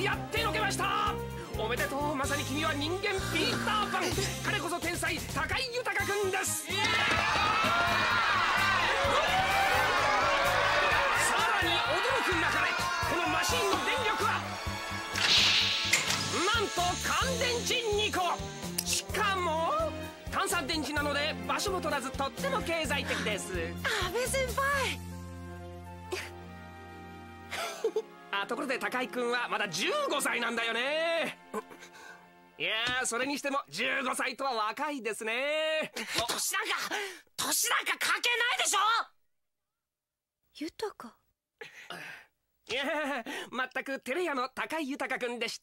やってのけました。おめでとう。まさに君は人間ピーターパン。彼こそ天才高井豊君です。さらに驚くなかれ、このマシンの電力はなんと乾電池2個。しかも単三電池なので場所も取らずとっても経済的です。 安倍先輩ところで高井君はまだ15歳なんだよね。いやー、それにしても15歳とは若いですね。 年なんか関係ないでしょ。 豊。 いやー、まったく照れ屋の高井豊君でした。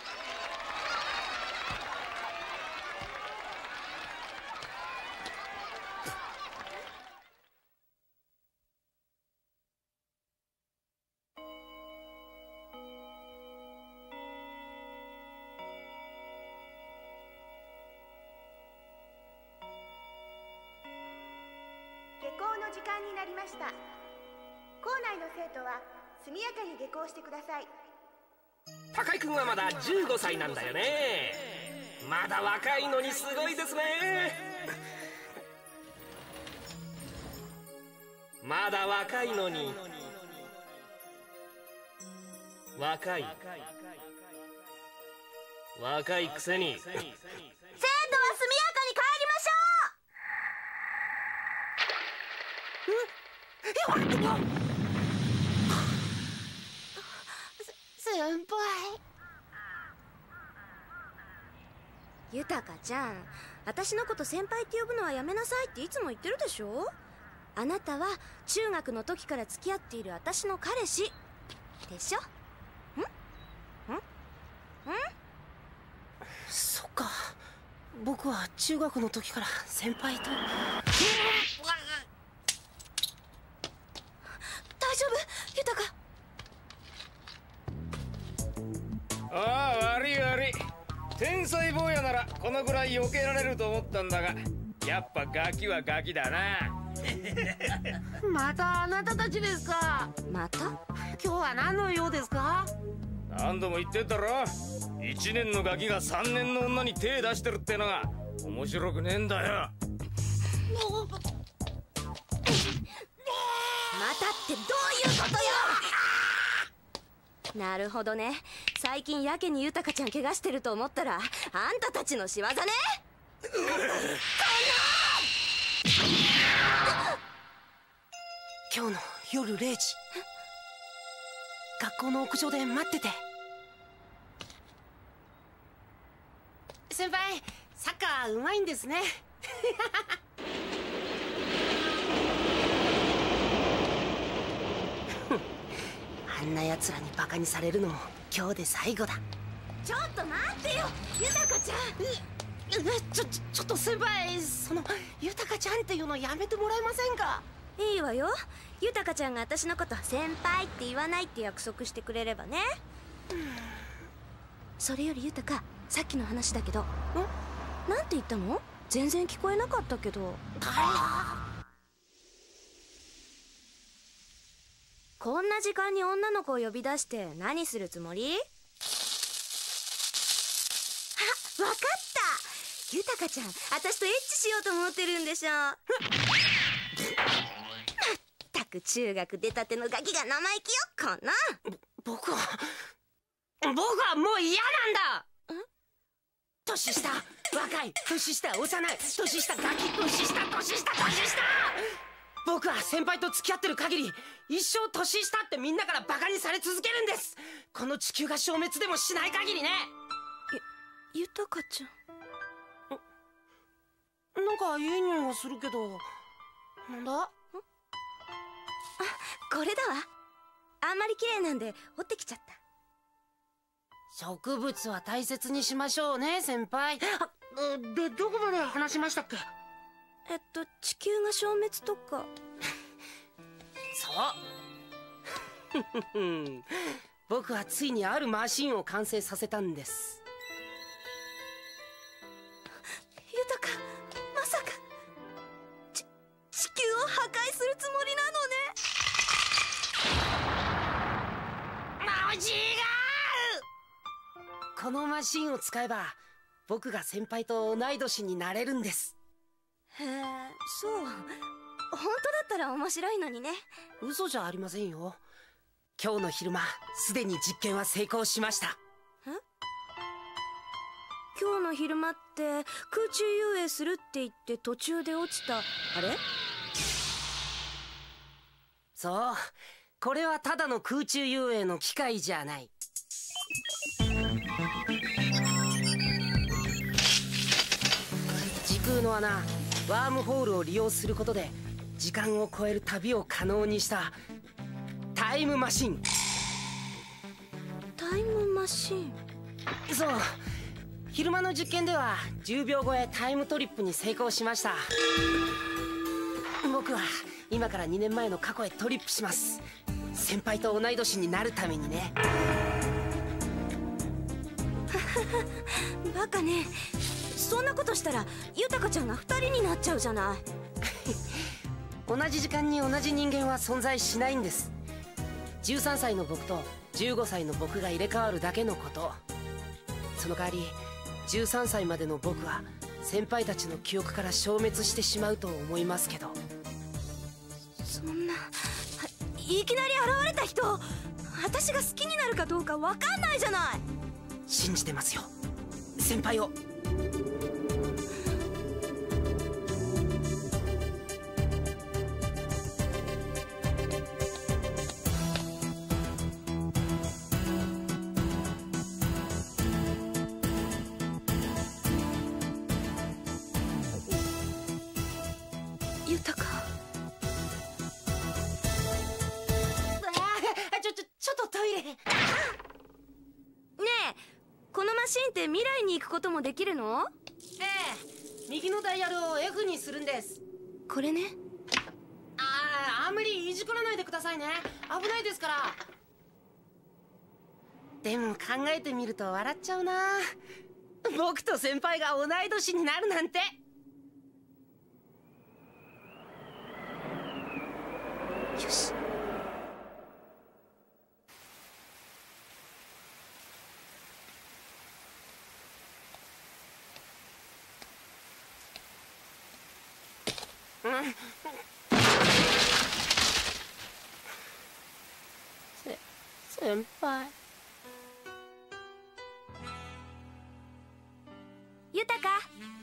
下校の時間になりました。校内の生徒は速やかに下校してください。 高井君はまだ15歳なんだよね。まだ若いのにすごいですね。まだ若いのに若いくせに。 生徒は速やかに帰りましょう。 先輩。 豊ちゃん、私のこと先輩って呼ぶのはやめなさいっていつも言ってるでしょ。あなたは中学の時から付き合っている私の彼氏でしょ。 そっか、僕は中学の時から先輩と。大丈夫豊。 ああ、悪い。天才坊やならこのぐらい避けられると思ったんだが、やっぱガキはガキだな。 またあなたたちですか。 また？ 今日は何の用ですか？ 何度も言ってんだろ。1年のガキが3年の女に手出してるってのが面白くねえんだよ。 またってどういうことよ。なるほどね。最近やけに豊ちゃん怪我してると思ったらあんたたちの仕業ね。 今日の夜0時、学校の屋上で待ってて。先輩、サッカーうまいんですね。あんな奴らにバカにされるのも今日で最後だ。 ちょっと待ってよ豊ちゃん。 ちょっと先輩、豊ちゃんっていうのやめてもらえませんか？ いいわよ。豊ちゃんが私のこと先輩って言わないって約束してくれればね。それより豊、さっきの話だけど。なんて言ったの？全然聞こえなかったけど。こんな時間に女の子を呼び出して何するつもり？あ、わかった。豊ちゃん、私とエッチしようと思ってるんでしょ。まったく中学出たてのガキが生意気よ、こんな。 僕はもう嫌なんだ。年下、若い、年下、幼い、年下、ガキ、年下。僕は先輩と付き合ってる限り一生年下ってみんなからバカにされ続けるんです。この地球が消滅でもしない限りね。 豊ちゃん、 なんかいい匂いがするけど、なんだ？ あ、これだわ。あんまり綺麗なんで折ってきちゃった。 植物は大切にしましょうね、先輩。で、どこまで話しましたっけ？ 地球が消滅とか。 そう僕はついにあるマシンを完成させたんです。 豊、まさか地球を破壊するつもりなのね。 マジがこのマシンを使えば僕が先輩と同い年になれるんです。 へえ、そう。本当だったら面白いのにね。 嘘じゃありませんよ。今日の昼間すでに実験は成功しました。 今日の昼間って空中遊泳するって言って途中で落ちたあれ？ そう、これはただの空中遊泳の機械じゃない。時空の穴、ワームホールを利用することで時間を超える旅を可能にしたタイムマシン。 タイムマシン？ そう、昼間の実験では10秒超えタイムトリップに成功しました。僕は今から2年前の過去へトリップします。先輩と同い年になるためにね。 バカね。そんなことしたら豊ちゃんが2人になっちゃうじゃない。 同じ時間に同じ人間は存在しないんです。13歳の僕と15歳の僕が入れ替わるだけのこと。その代わり13歳までの僕は先輩たちの記憶から消滅してしまうと思いますけど。 そんな、いきなり現れた人、私が好きになるかどうか分かんないじゃない。 信じてますよ、先輩を。 豊か。 ちょっとトイレ。ねえ、このマシンって未来に行くこともできるの？ ええ、右のダイヤルを F にするんです。 これね。 あんまりいじくらないでくださいね。危ないですから。でも考えてみると笑っちゃうな。僕と先輩が同い年になるなんて。よし。先輩。 豊か。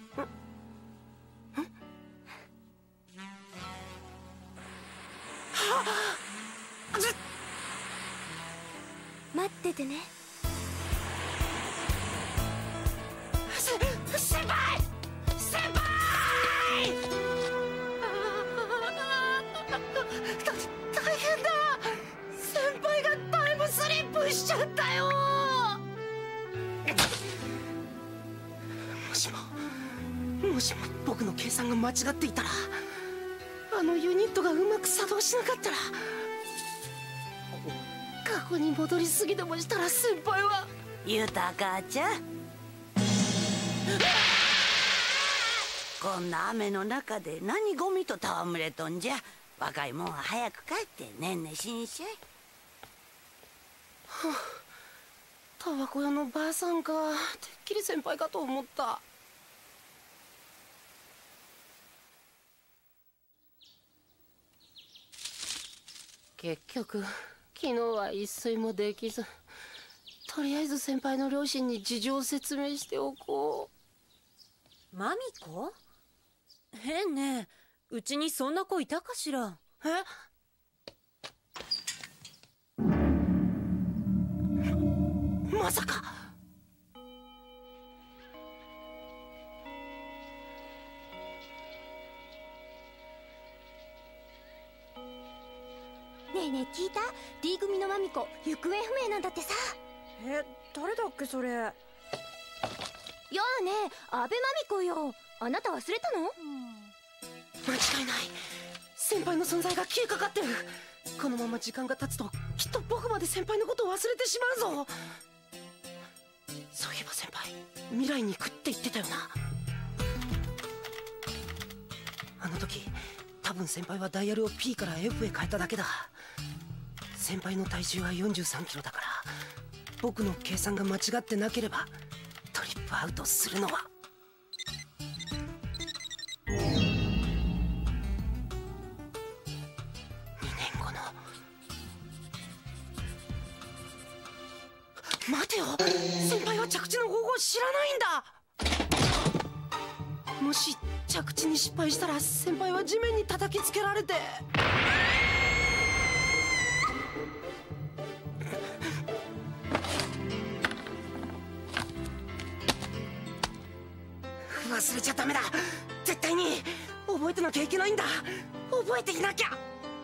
待っててね。 先輩！先輩！大変だ！先輩がタイムスリップしちゃったよ！もしも僕の計算が間違っていたら、あのユニットがうまく作動しなかったら、過去に戻りすぎでもしたら先輩は。 豊ちゃん、こんな雨の中で何ゴミと戯れとんじゃ。若いもんは早く帰ってねんねしんしゃい。 はあ、タバコ屋のばあさんか。てっきり先輩かと思った。結局昨日は一睡もできず、とりあえず先輩の両親に事情を説明しておこう。マミコ？変ね。うちにそんな子いたかしら？ まさか。 ねえねえ、聞いた？ D 組のマミコ行方不明なんだってさ。 誰だっけそれ。 やあねえ、阿部マミコよ。あなた忘れたの？ 間違いない。先輩の存在が消えかかってる。このまま時間が経つときっと僕まで先輩のことを忘れてしまうぞ。そういえば先輩、未来に行くって言ってたよな。あの時多分先輩はダイヤルを P から F へ変えただけだ。先輩の体重は43キロだから、 僕の計算が間違ってなければトリップアウトするのは2年後の。待てよ、先輩は着地の方法を知らないんだ。もし着地に失敗したら先輩は地面に叩きつけられて。忘れちゃダメだ。絶対に覚えてなきゃいけないんだ。覚えていなきゃ。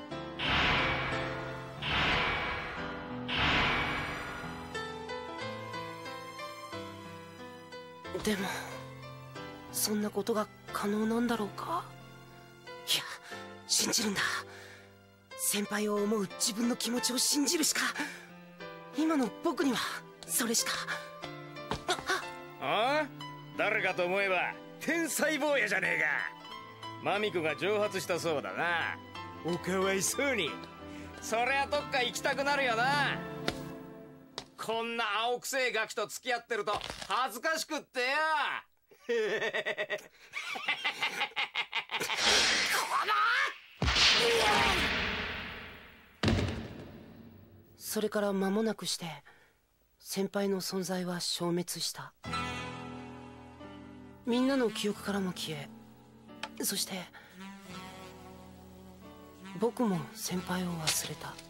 でもそんなことが可能なんだろうか。いや、信じるんだ。先輩を思う自分の気持ちを信じるしか。今の僕にはそれしか。 ああ、誰かと思えば天才坊やじゃねえか。マミコが蒸発したそうだな。おかわいそうに。そりゃどっか行きたくなるよな。こんな青くせえガキと付き合ってると恥ずかしくってよ。 それから間もなくして先輩の存在は消滅した。みんなの記憶からも消え、そして僕も先輩を忘れた。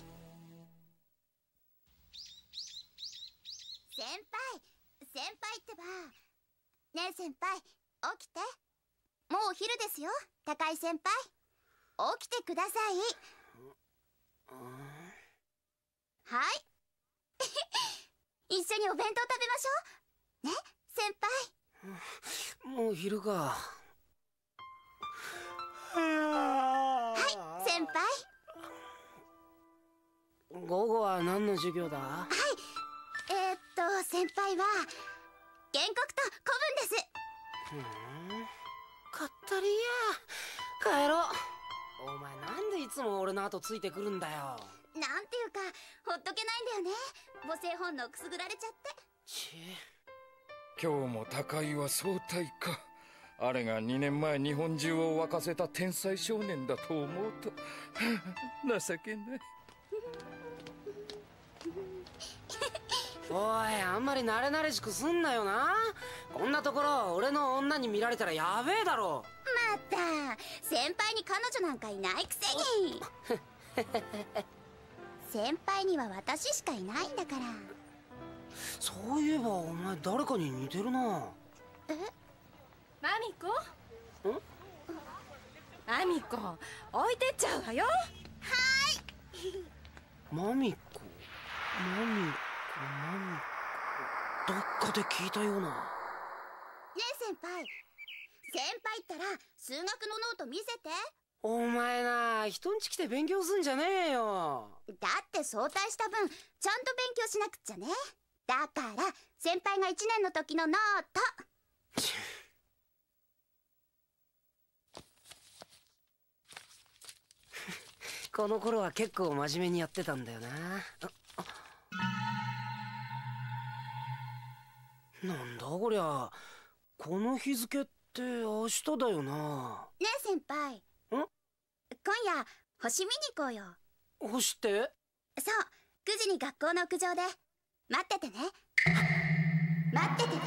先輩ってば。ねえ先輩、起きて。もうお昼ですよ、高井先輩。起きてください。はい。一緒にお弁当食べましょうね、先輩。 もう昼か。 はい、先輩。 午後は何の授業だ？ はい、先輩は原告と古文です。 かったりや。帰ろう。お前なんでいつも俺の後ついてくるんだよ。 なんていうかほっとけないんだよね、母性本能くすぐられちゃって。 今日も高井は早退か。あれが2年前日本中を沸かせた天才少年だと思うと情けない。 おい、あんまり慣れ慣れしくすんなよな。こんなところ俺の女に見られたらやべえだろ。 また先輩に彼女なんかいないくせに。先輩には私しかいないんだから。 そういえばお前誰かに似てるな。 マミコ？ん？マミコ、置いてっちゃうわよ。はーい。 マミコ、どっかで聞いたような。ねえ先輩ったら数学のノート見せて。 お前な、人んち来て勉強すんじゃねえよ。 だって早退した分ちゃんと勉強しなくっちゃね。だから先輩が1年の時のノート。 この頃は結構真面目にやってたんだよな。なんだこりゃ。この日付って明日だよな。 ねえ先輩、今夜星見に行こうよ。 星って？ そう、9時に学校の屋上で。待っててね。待っててね。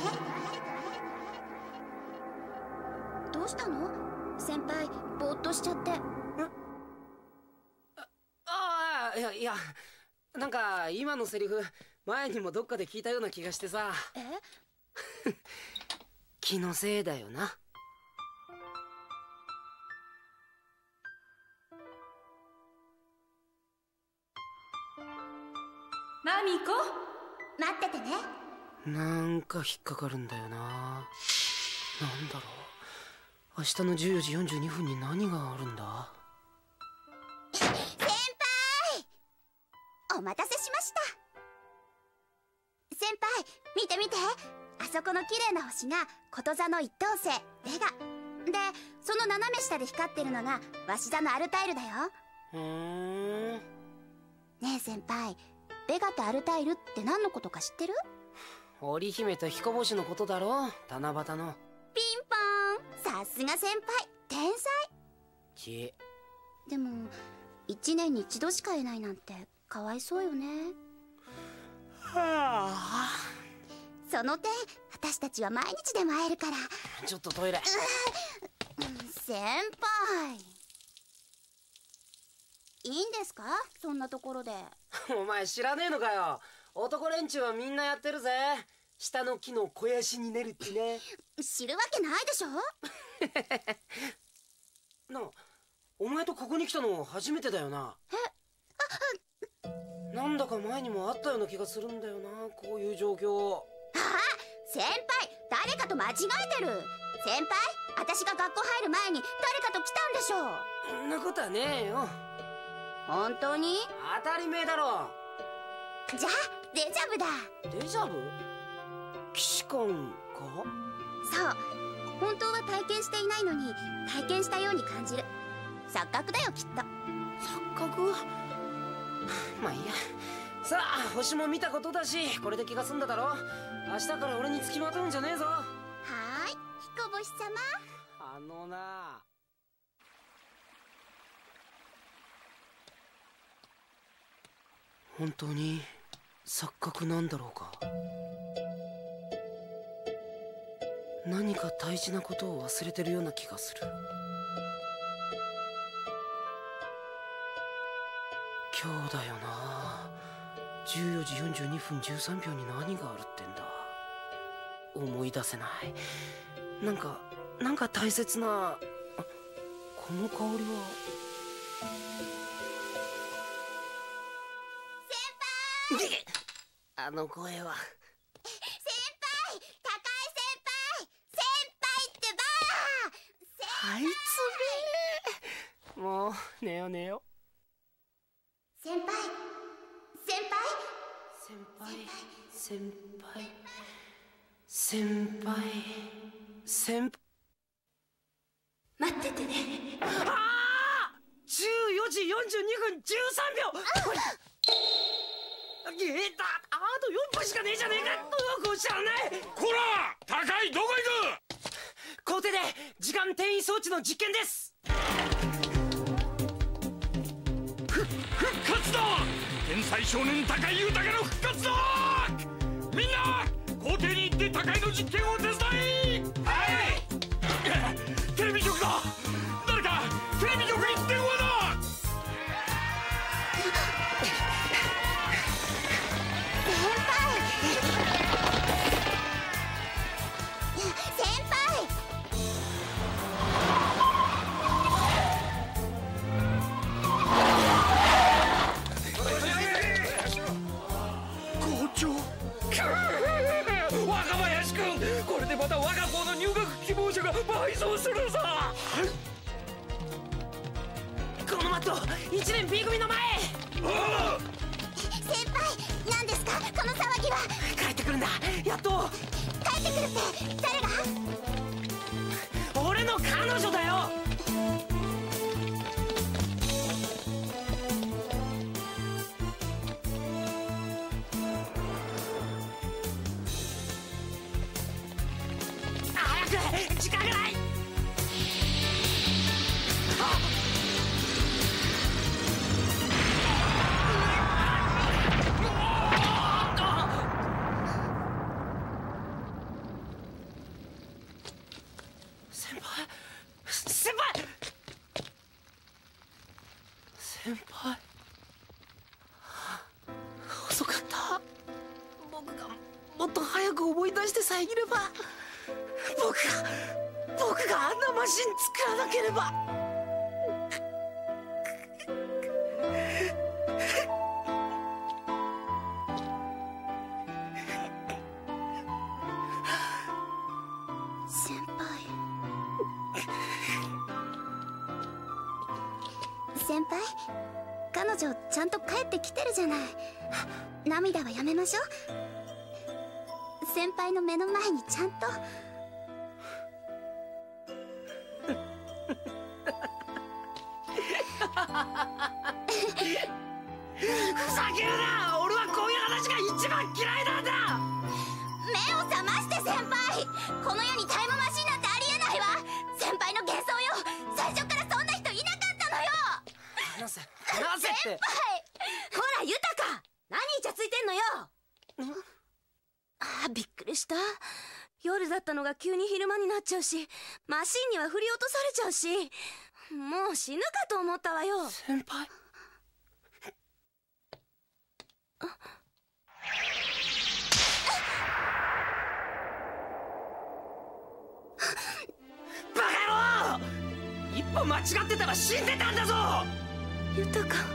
どうしたの先輩、ぼーっとしちゃって。 いや、なんか今のセリフ前にもどっかで聞いたような気がしてさ。気のせいだよな。 マミコ、 待っててね。 なんか引っかかるんだよな。なんだろう、明日の14時42分に何があるんだ。 先輩、お待たせしました。先輩、見て見て。あそこの綺麗な星がこと座の一等星ベガで、その斜め下で光ってるのが鷲座のアルタイルだよ。ねえ先輩、 ベガとアルタイルって何のことか知ってる？ 織姫と彦星のことだろ、七夕の。 ピンポーン、さすが先輩、天才。でも1年に一度しかいないなんてかわいそうよね。 はあ。 その点私たちは毎日でも会えるから。 ちょっとトイレ。 先輩、いいんですか、そんなところで。 お前知らねえのかよ、男連中はみんなやってるぜ。下の木の肥やしに練るってね。 知るわけないでしょ。 なあ、お前とここに来たの初めてだよな。なんだか前にもあったような気がするんだよな、こういう状況。 先輩、誰かと間違えてる。先輩、私が学校入る前に誰かと来たんでしょ。 そんなことはねえよ。 本当に？ 当たり前だろ。 じゃあデジャブだ。 デジャブ？騎士官か？ そう、本当は体験していないのに体験したように感じる。錯覚だよ、きっと。 錯覚？まあいいや。さあ、星も見たことだし、これで気が済んだだろ。明日から俺に付きまとうんじゃねえぞ。 はーい、彦星様。 あのな、本当に錯覚なんだろうか。何か大事なことを忘れてるような気がする。今日だよな。14時42分13秒に何があるってんだ。思い出せない。なんか大切な。この香りは。 先輩。 あの声は。 先輩、高井先輩、先輩ってば。 あいつめ。もう寝よ寝よ。 先輩、先輩、 先輩、先輩、先輩、先輩。 待っててね。 ああ！14時42分13秒。あと4分しかねえじゃねえか。どうこうしゃらない。 こら、高い、どこ行く？ 校庭で時間転移装置の実験です。 復活だ！天才少年高井豊の復活だ！みんな校庭に行って高井の実験を手伝い。はい。テレビ局だ。誰かテレビ局に電話だ。 先輩。 校長。若林君、これでまた我が校の入学希望者が倍増するさ。 このマット1年 B 組の前へ。 先輩、何ですかこの騒ぎは。 帰ってくるんだ、やっと。 帰ってくるって誰が？ 俺の彼女だよ。早く、時間がない。先輩、遅かった。僕がもっと早く思い出してさえいれば。僕があんなマシン作らなければ。 先輩。先輩、彼女ちゃんと帰ってきてるじゃない。涙はやめましょう。先輩の目の前にちゃんと。 ふざけるな。俺はこういう話が一番嫌いなんだ。 目を覚まして先輩。この世にタイムマシンなんてありえないわ。先輩の幻想よ。最初からそんな人いなかったのよ。 話せって。 先輩、ほらユタカ、何イチャついてんのよ。あ、びっくりした。夜だったのが急に昼間になっちゃうし、マシンには振り落とされちゃうし、もう死ぬかと思ったわよ。 先輩。バカ野郎！一歩間違ってたら死んでたんだぞ。 ユタカ、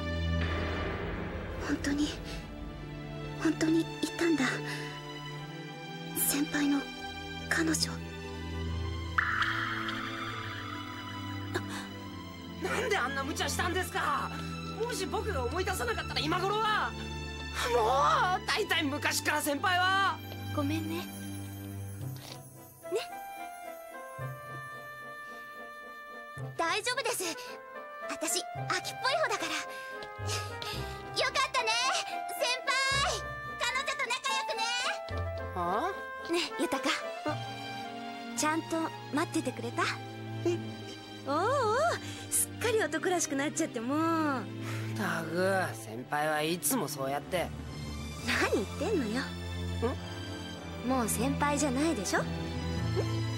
本当にいたんだ。先輩の彼女。 なんであんな無茶したんですか。もし僕が思い出さなかったら今頃はもう大体昔から先輩は。 ごめんね。大丈夫です。私秋っぽい方だから。よかったね先輩。彼女と仲良くね。 はあ？ねえユタカ、ちゃんと待っててくれた？おお、すっかり男らしくなっちゃってもう。 たく、先輩はいつもそうやって。 何言ってんのよ。もう先輩じゃないでしょ。